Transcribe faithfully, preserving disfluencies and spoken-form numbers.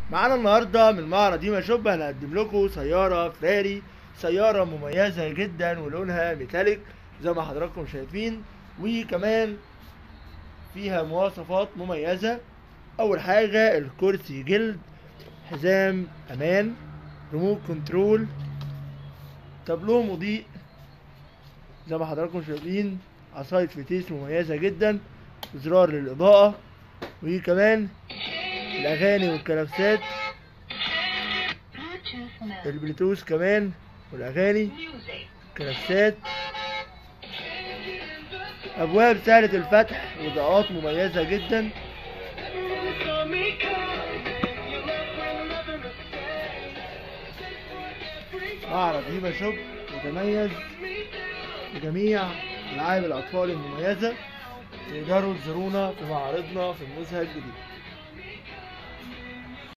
معانا النهارده من معرض ديما شوب هنقدم لكم سيارة فراري، سيارة مميزة جدا ولونها ميتاليك زي ما حضراتكم شايفين، وكمان فيها مواصفات مميزة. أول حاجة الكرسي جلد، حزام أمان، ريموت كنترول، تابلو مضيء زي ما حضراتكم شايفين، عصاية فتيس مميزة جدا، زرار للإضاءة، وكمان الأغاني والكلاكسات، البلوتوث كمان والاغاني كلاكسات، ابواب سهلة الفتح واضاءات مميزة جدا. معرض هيبة شوب متميز بجميع العاب الاطفال المميزة. تقدروا تزورونا في معارضنا في النزهة الجديدة.